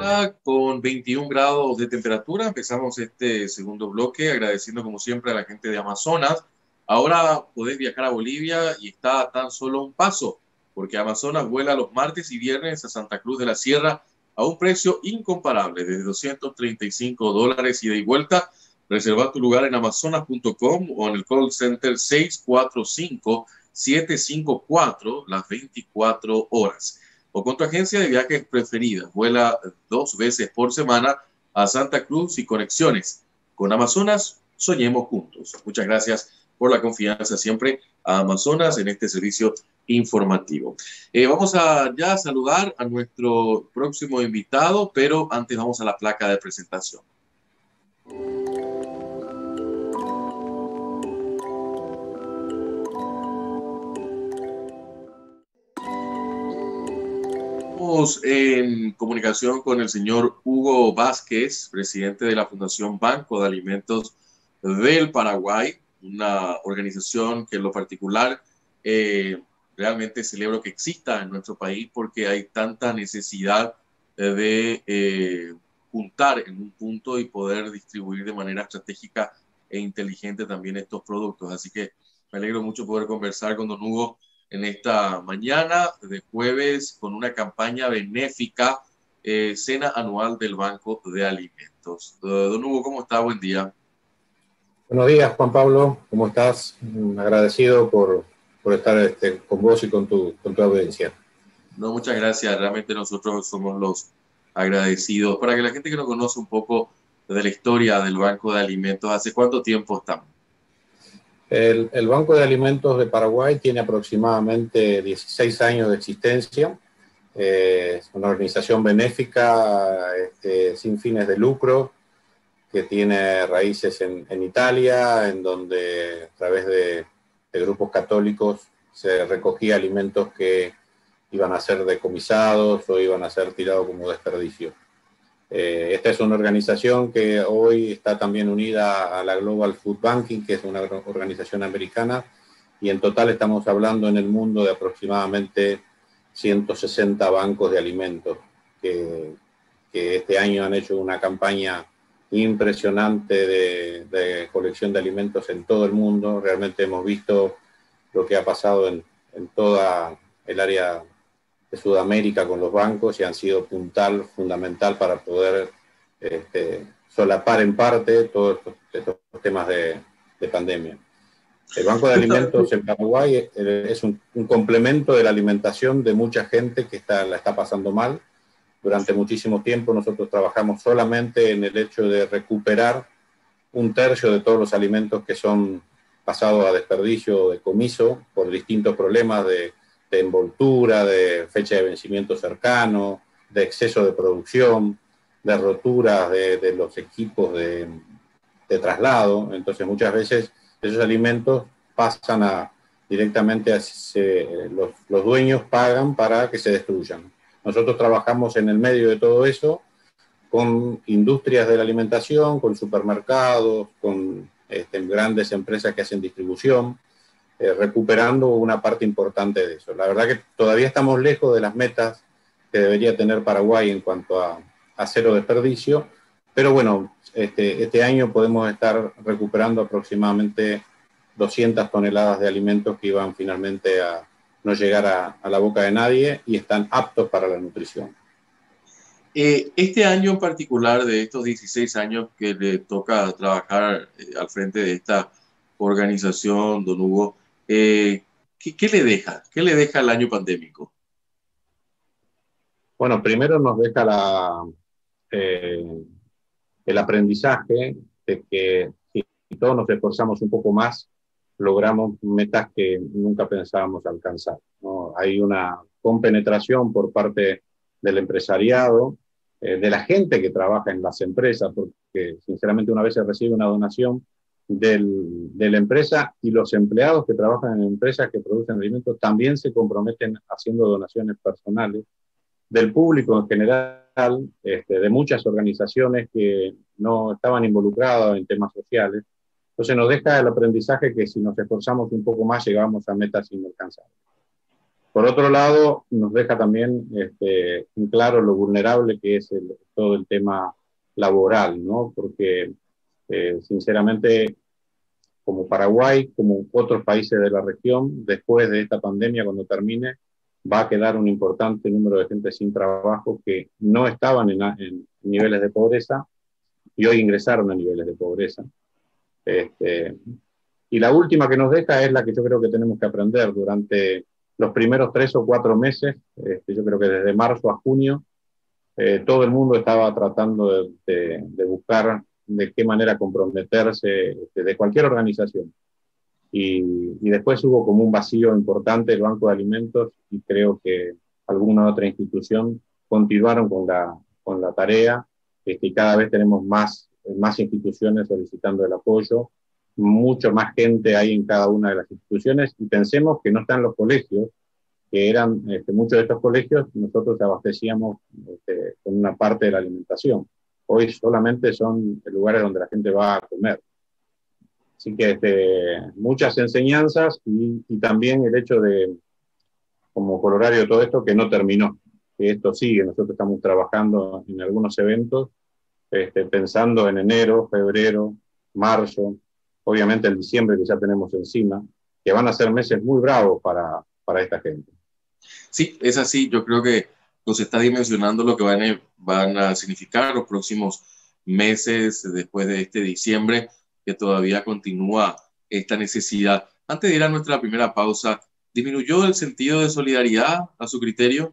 hora con 21 grados de temperatura. Empezamos este segundo bloque agradeciendo como siempre a la gente de Amazonas. Ahora podés viajar a Bolivia y está a tan solo un paso, porque Amazonas vuela los martes y viernes a Santa Cruz de la Sierra a un precio incomparable, desde $235 ida y vuelta. Reserva tu lugar en amazonas.com o en el call center 645-754 las 24 horas. O con tu agencia de viajes preferida. Vuela 2 veces por semana a Santa Cruz y conexiones. Con Amazonas, soñemos juntos. Muchas gracias por la confianza siempre a Amazonas en este servicio informativo. Vamos a ya saludar a nuestro próximo invitado, pero antes vamos a la placa de presentación. Estamos en comunicación con el señor Hugo Vázquez, presidente de la Fundación Banco de Alimentos del Paraguay, una organización que en lo particular realmente celebro que exista en nuestro país porque hay tanta necesidad de juntar en un punto y poder distribuir de manera estratégica e inteligente también estos productos. Así que me alegro mucho poder conversar con don Hugo en esta mañana de jueves con una campaña benéfica, cena anual del Banco de Alimentos. Don Hugo, ¿cómo está? Buen día. Buenos días, Juan Pablo, ¿cómo estás? Agradecido por estar con vos y con tu audiencia. No, muchas gracias. Realmente nosotros somos los agradecidos. Para que la gente que no conoce un poco de la historia del Banco de Alimentos, ¿hace cuánto tiempo estamos? El Banco de Alimentos de Paraguay tiene aproximadamente 16 años de existencia. Es una organización benéfica sin fines de lucro que tiene raíces en Italia, en donde a través de grupos católicos se recogía alimentos que iban a ser decomisados o iban a ser tirados como desperdicio. Esta es una organización que hoy está también unida a la Global Food Banking, que es una organización americana, y en total estamos hablando en el mundo de aproximadamente 160 bancos de alimentos que este año han hecho una campaña impresionante de colección de alimentos en todo el mundo. Realmente hemos visto lo que ha pasado en toda el área de Sudamérica con los bancos y han sido fundamental para poder solapar en parte todos estos temas de pandemia. El Banco de Alimentos en Paraguay es un complemento de la alimentación de mucha gente que la está pasando mal. Durante muchísimo tiempo nosotros trabajamos solamente en el hecho de recuperar 1/3 de todos los alimentos que son pasados a desperdicio o decomiso por distintos problemas de envoltura, de fecha de vencimiento cercano, de exceso de producción, de roturas de los equipos de traslado. Entonces muchas veces esos alimentos pasan directamente a los dueños pagan para que se destruyan. Nosotros trabajamos en el medio de todo eso con industrias de la alimentación, con supermercados, con grandes empresas que hacen distribución, recuperando una parte importante de eso. La verdad que todavía estamos lejos de las metas que debería tener Paraguay en cuanto a cero desperdicio, pero bueno, este año podemos estar recuperando aproximadamente 200 toneladas de alimentos que iban finalmente a no llegar a la boca de nadie y están aptos para la nutrición. Este año en particular, de estos 16 años que le toca trabajar al frente de esta organización, don Hugo, ¿qué le deja? ¿Qué le deja el año pandémico? Bueno, primero nos deja el aprendizaje de que si todos nos esforzamos un poco más, logramos metas que nunca pensábamos alcanzar, ¿no? Hay una compenetración por parte del empresariado, de la gente que trabaja en las empresas, porque sinceramente una vez se recibe una donación de la empresa y los empleados que trabajan en empresas que producen alimentos también se comprometen haciendo donaciones personales, del público en general, de muchas organizaciones que no estaban involucradas en temas sociales. Entonces nos deja el aprendizaje que si nos esforzamos un poco más llegamos a metas inalcanzables. Por otro lado, nos deja también en claro lo vulnerable que es todo el tema laboral, ¿no? Porque sinceramente, como Paraguay, como otros países de la región, después de esta pandemia, cuando termine, va a quedar un importante número de gente sin trabajo que no estaban en niveles de pobreza y hoy ingresaron a niveles de pobreza. Y la última que nos deja es la que yo creo que tenemos que aprender durante los primeros 3 o 4 meses. Yo creo que desde marzo a junio todo el mundo estaba tratando de buscar de qué manera comprometerse de cualquier organización. Y después hubo como un vacío importante del Banco de Alimentos y creo que alguna otra institución continuaron con la tarea y cada vez tenemos más instituciones solicitando el apoyo, mucho más gente hay en cada una de las instituciones y pensemos que no están los colegios, que eran muchos de estos colegios nosotros abastecíamos con una parte de la alimentación. Hoy solamente son lugares donde la gente va a comer. Así que muchas enseñanzas y también el hecho de, como corolario de todo esto, que no terminó, que esto sigue. Nosotros estamos trabajando en algunos eventos, pensando en enero, febrero, marzo, obviamente el diciembre que ya tenemos encima, que van a ser meses muy bravos para esta gente. Sí, es así. Yo creo que nos está dimensionando lo que van a significar los próximos meses después de este diciembre, que todavía continúa esta necesidad. Antes de ir a nuestra primera pausa, ¿disminuyó el sentido de solidaridad a su criterio?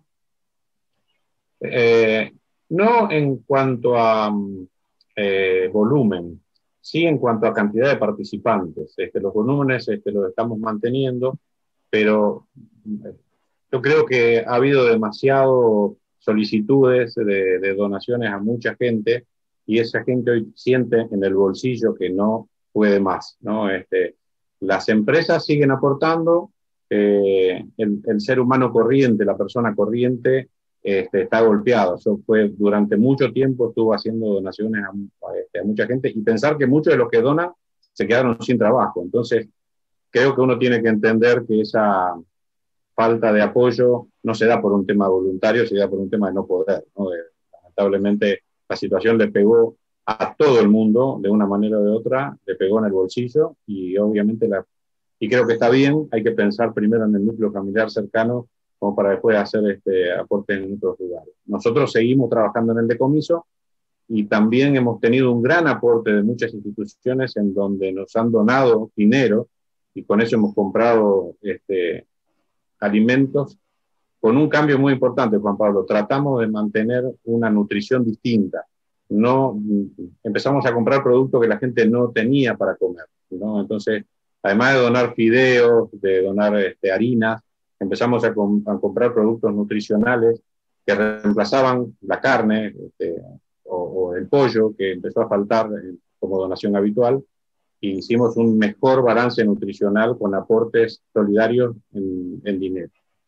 No en cuanto a volumen, sí en cuanto a cantidad de participantes. Los volúmenes los estamos manteniendo, pero yo creo que ha habido demasiado solicitudes de donaciones a mucha gente y esa gente hoy siente en el bolsillo que no puede más, ¿no? Las empresas siguen aportando, el ser humano corriente, la persona corriente, está golpeado. Yo durante mucho tiempo estuve haciendo donaciones a mucha gente y pensar que muchos de los que donan se quedaron sin trabajo. Entonces, creo que uno tiene que entender que esa falta de apoyo no se da por un tema voluntario, se da por un tema de no poder, ¿no? Lamentablemente, la situación le pegó a todo el mundo, de una manera o de otra, le pegó en el bolsillo y obviamente y creo que está bien, hay que pensar primero en el núcleo familiar cercano como para después hacer aportes en otros lugares. Nosotros seguimos trabajando en el decomiso y también hemos tenido un gran aporte de muchas instituciones en donde nos han donado dinero y con eso hemos comprado alimentos con un cambio muy importante, Juan Pablo. Tratamos de mantener una nutrición distinta. No, empezamos a comprar productos que la gente no tenía para comer, ¿no? Entonces, además de donar fideos, de donar harinas, empezamos a comprar productos nutricionales que reemplazaban la carne o el pollo que empezó a faltar como donación habitual. Y hicimos un mejor balance nutricional con aportes solidarios en dinero.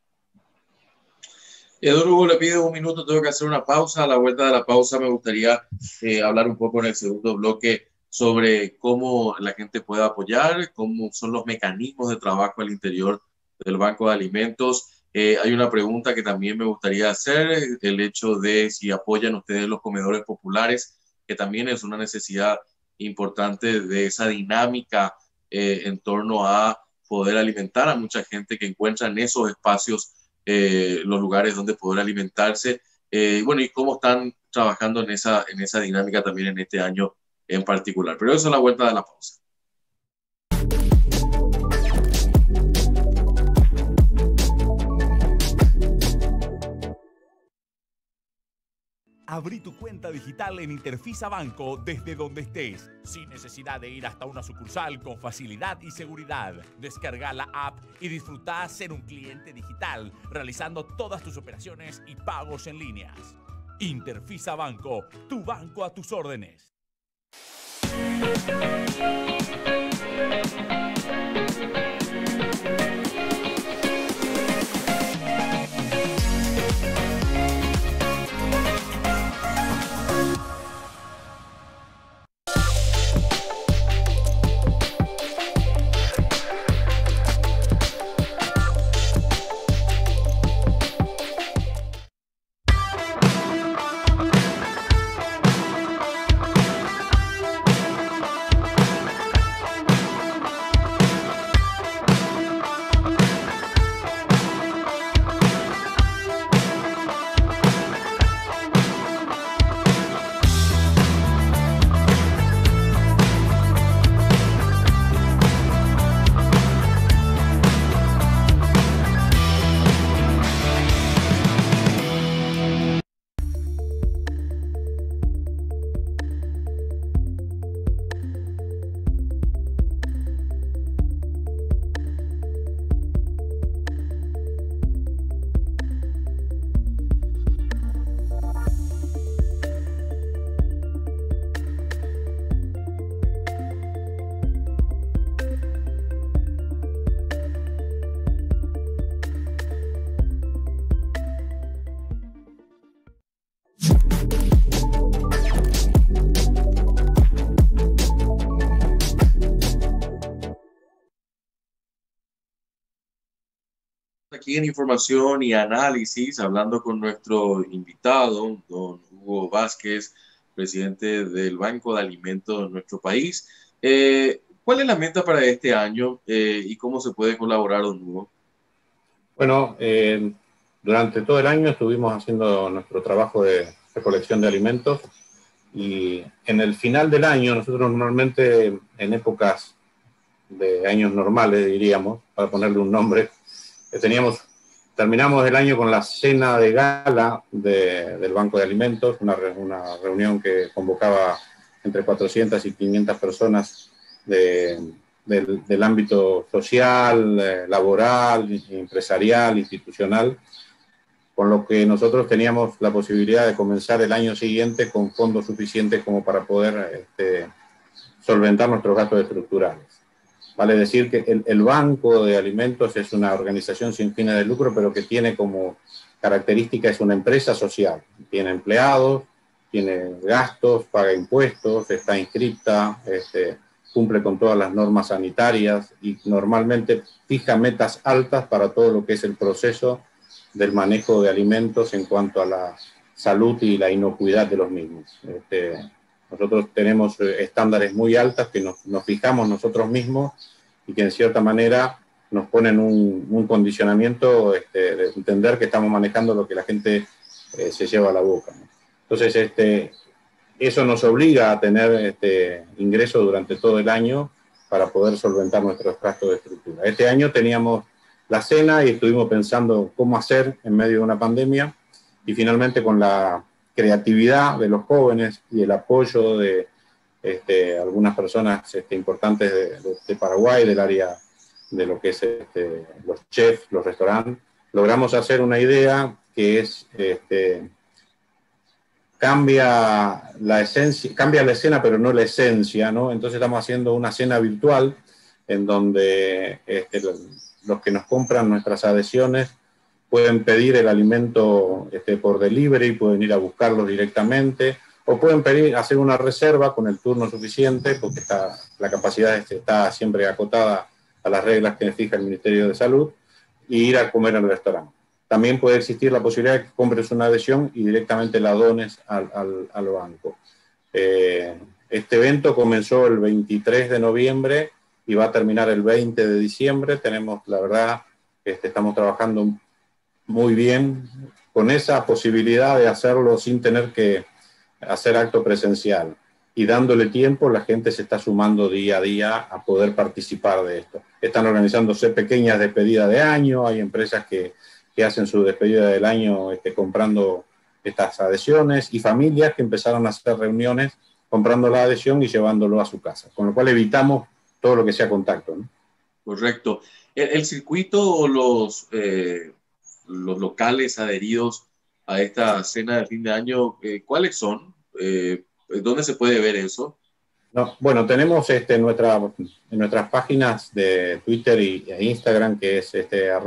Eduardo Hugo, le pido un minuto, tengo que hacer una pausa. A la vuelta de la pausa me gustaría hablar un poco en el segundo bloque sobre cómo la gente puede apoyar, cómo son los mecanismos de trabajo al interior del Banco de Alimentos. Hay una pregunta que también me gustaría hacer, el hecho de si apoyan ustedes los comedores populares, que también es una necesidad importante de esa dinámica en torno a poder alimentar a mucha gente que encuentra en esos espacios los lugares donde poder alimentarse. Bueno, y cómo están trabajando en esa dinámica también en este año en particular. Pero eso a la vuelta de la pausa. Abrí tu cuenta digital en Interfisa Banco desde donde estés, sin necesidad de ir hasta una sucursal, con facilidad y seguridad. Descarga la app y disfruta ser un cliente digital, realizando todas tus operaciones y pagos en líneas. Interfisa Banco, tu banco a tus órdenes. aquí en Información y Análisis, hablando con nuestro invitado, don Hugo Vázquez, presidente del Banco de Alimentos de nuestro país. ¿Cuál es la meta para este año y cómo se puede colaborar, don Hugo? Bueno, durante todo el año estuvimos haciendo nuestro trabajo de recolección de alimentos y en el final del año, nosotros normalmente en épocas de años normales, diríamos, para ponerle un nombre, terminamos el año con la cena de gala del Banco de Alimentos, una reunión que convocaba entre 400 y 500 personas del ámbito social, laboral, empresarial, institucional, con lo que nosotros teníamos la posibilidad de comenzar el año siguiente con fondos suficientes como para poder solventar nuestros gastos estructurales. Vale decir que el Banco de Alimentos es una organización sin fines de lucro, pero que tiene como característica, es una empresa social. Tiene empleados, tiene gastos, paga impuestos, está inscripta, cumple con todas las normas sanitarias y normalmente fija metas altas para todo lo que es el proceso del manejo de alimentos en cuanto a la salud y la inocuidad de los mismos. Nosotros tenemos estándares muy altos que nos fijamos nosotros mismos y que en cierta manera nos ponen un condicionamiento de entender que estamos manejando lo que la gente se lleva a la boca, ¿no? Entonces, eso nos obliga a tener ingresos durante todo el año para poder solventar nuestros gastos de estructura. Este año teníamos la cena y estuvimos pensando cómo hacer en medio de una pandemia y finalmente con la creatividad de los jóvenes y el apoyo de algunas personas importantes de Paraguay, del área de lo que es los chefs, los restaurantes, logramos hacer una idea que es cambia la escena, pero no la esencia, ¿no? Entonces estamos haciendo una cena virtual en donde los que nos compran nuestras adhesiones pueden pedir el alimento por delivery, pueden ir a buscarlo directamente, o pueden hacer una reserva con el turno suficiente, porque la capacidad está siempre acotada a las reglas que fija el Ministerio de Salud, y ir a comer en el restaurante. También puede existir la posibilidad de que compres una adhesión y directamente la dones al banco. Este evento comenzó el 23 de noviembre y va a terminar el 20 de diciembre. Tenemos, la verdad, estamos trabajando muy bien con esa posibilidad de hacerlo sin tener que hacer acto presencial. Y dándole tiempo, la gente se está sumando día a día a poder participar de esto. Están organizándose pequeñas despedidas de año, hay empresas que hacen su despedida del año comprando estas adhesiones y familias que empezaron a hacer reuniones comprando la adhesión y llevándolo a su casa, con lo cual evitamos todo lo que sea contacto, ¿no? Correcto. El circuito o los locales adheridos a esta cena de fin de año, ¿cuáles son? ¿Dónde se puede ver eso? No, bueno, tenemos en nuestras páginas de Twitter e Instagram, que es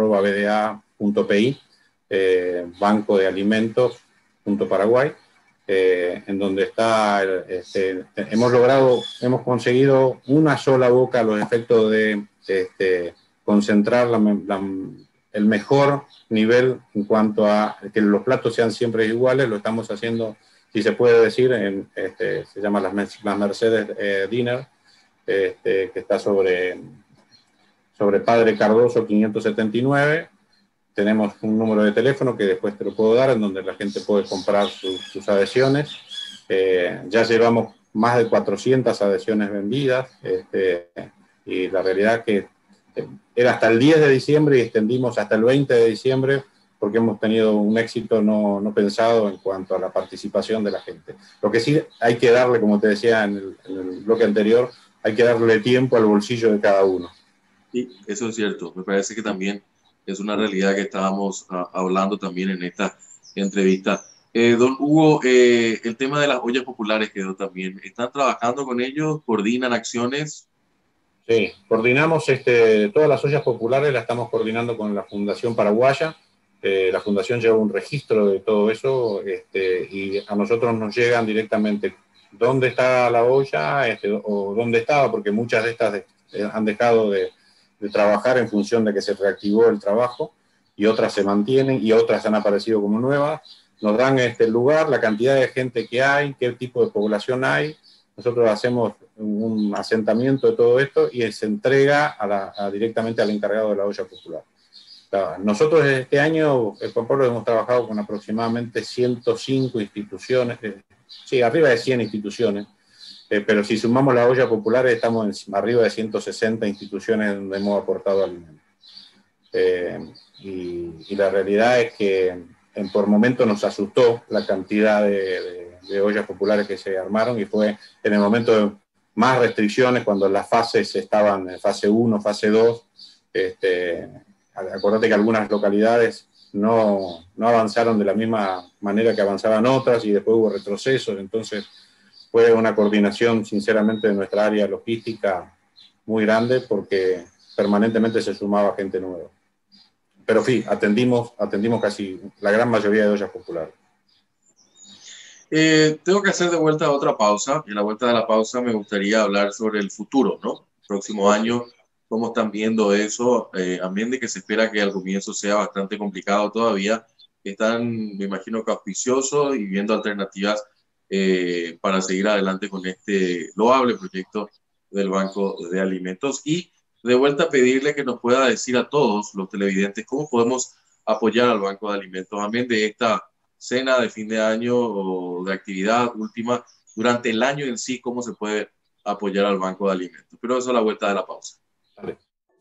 @bda.pi, Banco de Alimentos.Paraguay, en donde está, hemos conseguido una sola boca a los efectos de concentrar el mejor nivel en cuanto a que los platos sean siempre iguales. Lo estamos haciendo, si se puede decir, se llama las Mercedes Dinner, que está sobre Padre Cardoso 579. Tenemos un número de teléfono que después te lo puedo dar, en donde la gente puede comprar sus adhesiones. Ya llevamos más de 400 adhesiones vendidas, y la realidad que era hasta el 10 de diciembre y extendimos hasta el 20 de diciembre porque hemos tenido un éxito no pensado en cuanto a la participación de la gente. Lo que sí hay que darle, como te decía en el bloque anterior, hay que darle tiempo al bolsillo de cada uno. Sí, eso es cierto. Me parece que también es una realidad que estábamos hablando también en esta entrevista. Don Hugo, el tema de las ollas populares quedó también. ¿Están trabajando con ellos? ¿Coordinan acciones? Sí, coordinamos todas las ollas populares, las estamos coordinando con la Fundación Paraguaya. La Fundación lleva un registro de todo eso, y a nosotros nos llegan directamente dónde está la olla, o dónde estaba, porque muchas de estas han dejado de trabajar en función de que se reactivó el trabajo, y otras se mantienen y otras han aparecido como nuevas. Nos dan el lugar, la cantidad de gente que hay, qué tipo de población hay. Nosotros hacemos un asentamiento de todo esto y se entrega directamente al encargado de la olla popular. Nosotros este año, Juan Pablo, hemos trabajado con aproximadamente 105 instituciones, sí, arriba de 100 instituciones, pero si sumamos la olla popular estamos arriba de 160 instituciones donde hemos aportado alimentos. Y la realidad es que por momento nos asustó la cantidad de ollas populares que se armaron, y fue en el momento de más restricciones, cuando las fases estaban en fase 1, fase 2. Acordate que algunas localidades no avanzaron de la misma manera que avanzaban otras, y después hubo retrocesos. Entonces fue una coordinación, sinceramente, de nuestra área logística muy grande, porque permanentemente se sumaba gente nueva. Pero sí, atendimos casi la gran mayoría de ollas populares. Tengo que hacer de vuelta otra pausa, y en la vuelta de la pausa me gustaría hablar sobre el futuro, ¿no? Próximo año, ¿cómo están viendo eso? Amén de que se espera que al comienzo sea bastante complicado todavía, están, me imagino, que auspiciosos y viendo alternativas para seguir adelante con este loable proyecto del Banco de Alimentos. Y de vuelta pedirle que nos pueda decir a todos los televidentes cómo podemos apoyar al Banco de Alimentos, amén de esta cena de fin de año o de actividad última, durante el año en sí, cómo se puede apoyar al Banco de Alimentos. Pero eso a la vuelta de la pausa. Vale.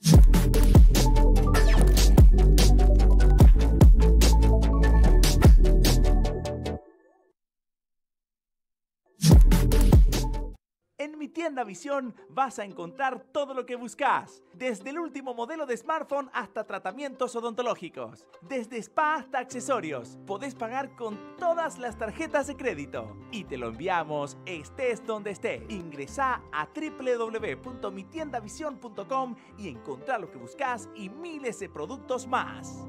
En Mi Tienda Visión vas a encontrar todo lo que buscas, desde el último modelo de smartphone hasta tratamientos odontológicos, desde spa hasta accesorios. Podés pagar con todas las tarjetas de crédito y te lo enviamos estés donde estés. Ingresá a www.mitiendavision.com y encontrá lo que buscas y miles de productos más.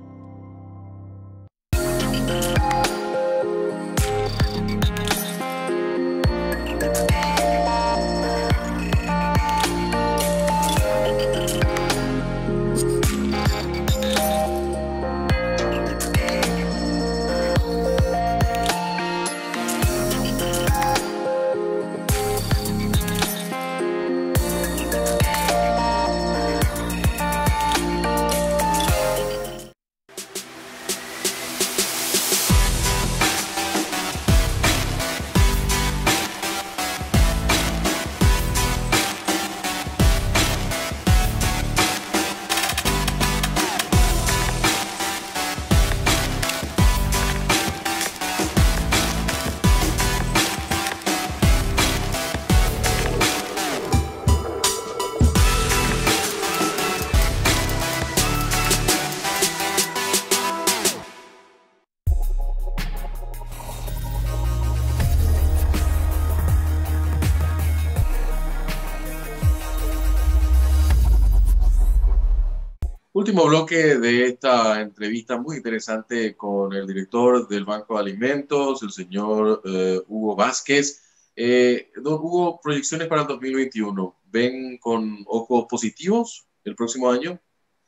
Último bloque de esta entrevista muy interesante con el director del Banco de Alimentos, el señor Hugo Vázquez. Don Hugo, proyecciones para el 2021. ¿Ven con ojos positivos el próximo año?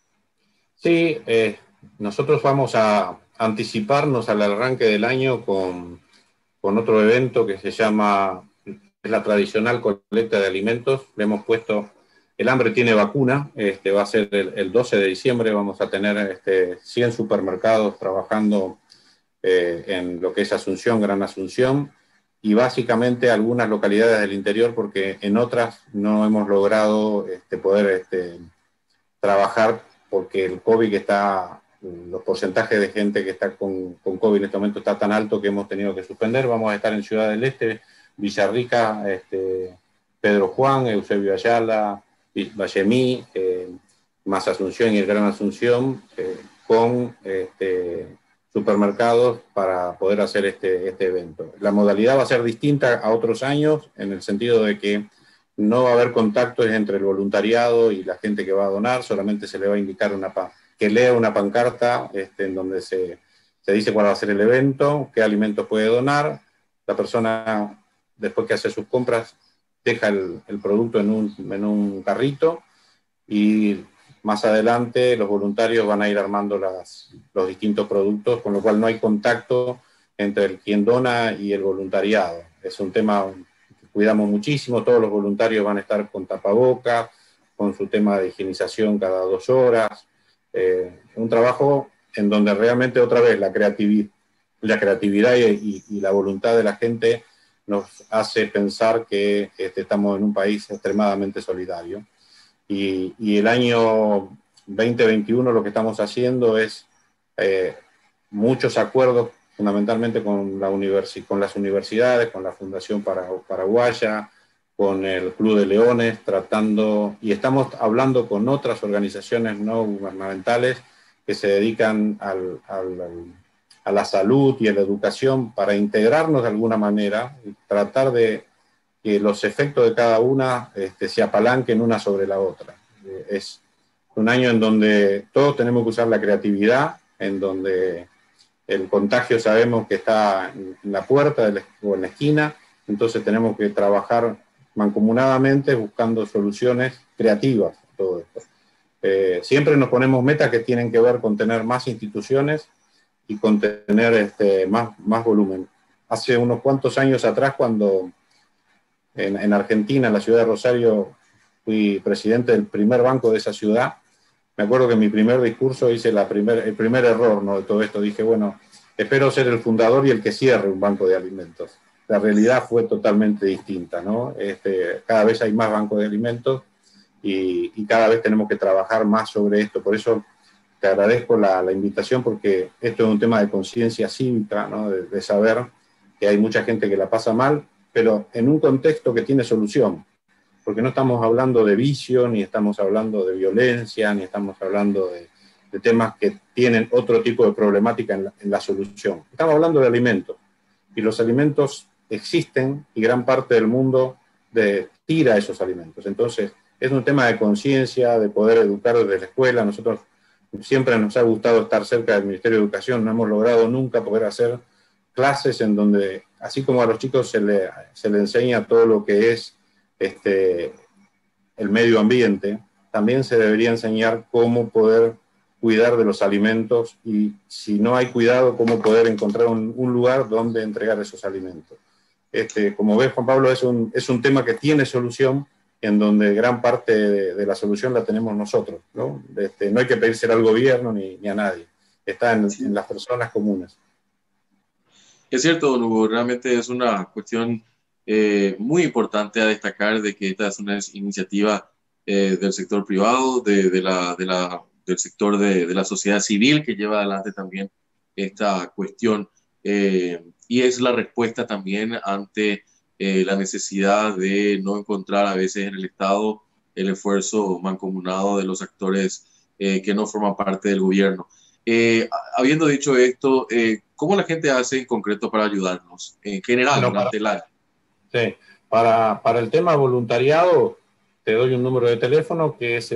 Sí, nosotros vamos a anticiparnos al arranque del año con otro evento que se llama, es la tradicional colecta de alimentos. Le hemos puesto El hambre tiene vacuna. Va a ser el 12 de diciembre, vamos a tener 100 supermercados trabajando en lo que es Asunción, Gran Asunción, y básicamente algunas localidades del interior, porque en otras no hemos logrado poder trabajar, porque el COVID los porcentajes de gente que está con COVID en este momento está tan alto que hemos tenido que suspender. Vamos a estar en Ciudad del Este, Villarrica, Pedro Juan, Eusebio Ayala, Vallemí, más Asunción y el Gran Asunción, con supermercados para poder hacer este evento. La modalidad va a ser distinta a otros años, en el sentido de que no va a haber contactos entre el voluntariado y la gente que va a donar. Solamente se le va a indicar que lea una pancarta en donde se dice cuál va a ser el evento, qué alimentos puede donar. La persona, después que hace sus compras, deja el producto en un carrito, y más adelante los voluntarios van a ir armando los distintos productos, con lo cual no hay contacto entre el quien dona y el voluntariado. Es un tema que cuidamos muchísimo, todos los voluntarios van a estar con tapabocas, con su tema de higienización cada 2 horas. Un trabajo en donde realmente otra vez la creatividad y la voluntad de la gente nos hace pensar que estamos en un país extremadamente solidario. Y el año 2021 lo que estamos haciendo es muchos acuerdos fundamentalmente con las universidades, con la Fundación Paraguaya, con el Club de Leones, y estamos hablando con otras organizaciones no gubernamentales que se dedican a la salud y a la educación para integrarnos de alguna manera y tratar de que los efectos de cada una se apalanquen una sobre la otra. Es un año en donde todos tenemos que usar la creatividad, en donde el contagio sabemos que está en la puerta o en la esquina, entonces tenemos que trabajar mancomunadamente buscando soluciones creativas a todo esto. Siempre nos ponemos metas que tienen que ver con tener más instituciones y con tener más volumen. Hace unos cuantos años atrás, cuando en Argentina, en la ciudad de Rosario, fui presidente del primer banco de esa ciudad, me acuerdo que en mi primer discurso hice el primer error, ¿no?, de todo esto. Dije, bueno, espero ser el fundador y el que cierre un banco de alimentos. La realidad fue totalmente distinta, ¿no? Cada vez hay más bancos de alimentos y cada vez tenemos que trabajar más sobre esto. Por eso te agradezco la invitación, porque esto es un tema de conciencia cívica, ¿no?, de saber que hay mucha gente que la pasa mal, pero en un contexto que tiene solución. Porque no estamos hablando de vicio, ni estamos hablando de violencia, ni estamos hablando de temas que tienen otro tipo de problemática en la solución. Estamos hablando de alimentos, y los alimentos existen y gran parte del mundo tira esos alimentos. Entonces, es un tema de conciencia, de poder educar desde la escuela. Nosotros siempre nos ha gustado estar cerca del Ministerio de Educación, no hemos logrado nunca poder hacer clases en donde, así como a los chicos se le enseña todo lo que es el medio ambiente, también se debería enseñar cómo poder cuidar de los alimentos, y si no hay cuidado, cómo poder encontrar un lugar donde entregar esos alimentos. Como ves, Juan Pablo, es un tema que tiene solución, en donde gran parte de la solución la tenemos nosotros, ¿no? No hay que pedírsela al gobierno ni a nadie, está en las personas comunes. Es cierto, don Hugo, realmente es una cuestión muy importante a destacar, de que esta es una iniciativa del sector privado, del sector de la sociedad civil, que lleva adelante también esta cuestión, y es la respuesta también ante la necesidad de no encontrar a veces en el Estado el esfuerzo mancomunado de los actores que no forman parte del gobierno. Habiendo dicho esto, ¿cómo la gente hace en concreto para ayudarnos en general durante el año? Sí, para el tema voluntariado, te doy un número de teléfono que es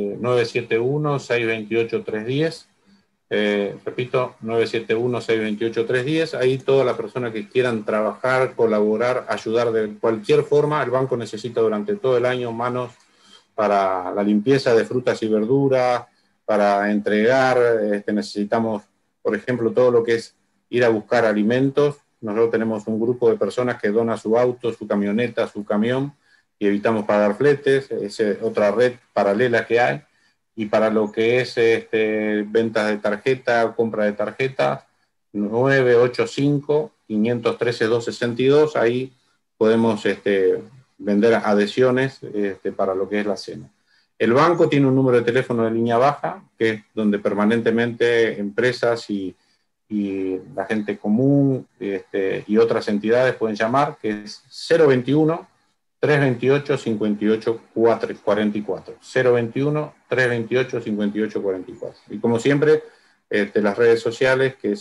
971-628-310. Repito, 971-628-310. Ahí todas las personas que quieran trabajar, colaborar, ayudar de cualquier forma. El banco necesita durante todo el año manos para la limpieza de frutas y verduras, para entregar. Necesitamos, por ejemplo, todo lo que es ir a buscar alimentos. Nosotros tenemos un grupo de personas que dona su auto, su camioneta, su camión, y evitamos pagar fletes. Es otra red paralela que hay. Y para lo que es ventas de tarjeta, compra de tarjetas, 985-513-262, ahí podemos vender adhesiones para lo que es la cena. El banco tiene un número de teléfono de línea baja, que es donde permanentemente empresas y la gente común y otras entidades pueden llamar, que es 021-328-5844. 021-328-5844. Y como siempre, las redes sociales, que es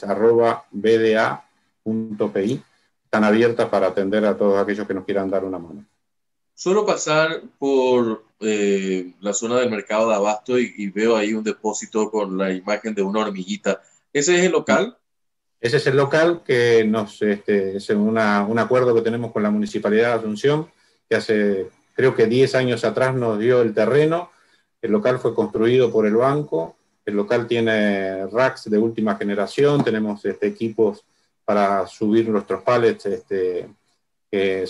@bda.pi, están abiertas para atender a todos aquellos que nos quieran dar una mano. Suelo pasar por la zona del mercado de abasto y veo ahí un depósito con la imagen de una hormiguita. ¿Ese es el local? Ese es el local que es un acuerdo que tenemos con la Municipalidad de Asunción, que hace, creo que 10 años atrás nos dio el terreno, El local fue construido por el banco. El local tiene racks de última generación. Tenemos equipos para subir nuestros pallets, que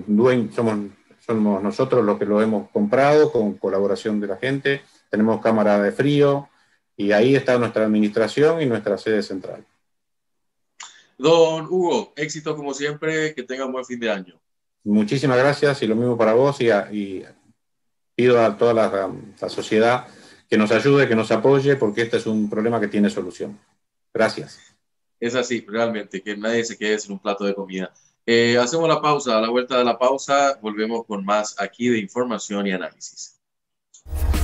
somos nosotros los que lo hemos comprado con colaboración de la gente. Tenemos cámara de frío y ahí está nuestra administración y nuestra sede central. Don Hugo, éxito como siempre, que tenga un buen fin de año. Muchísimas gracias y lo mismo para vos y pido a toda la sociedad que nos ayude, que nos apoye, porque este es un problema que tiene solución. Gracias. Es así, realmente, que nadie se quede sin un plato de comida. Hacemos la pausa. A la vuelta de la pausa volvemos con más aquí de información y análisis.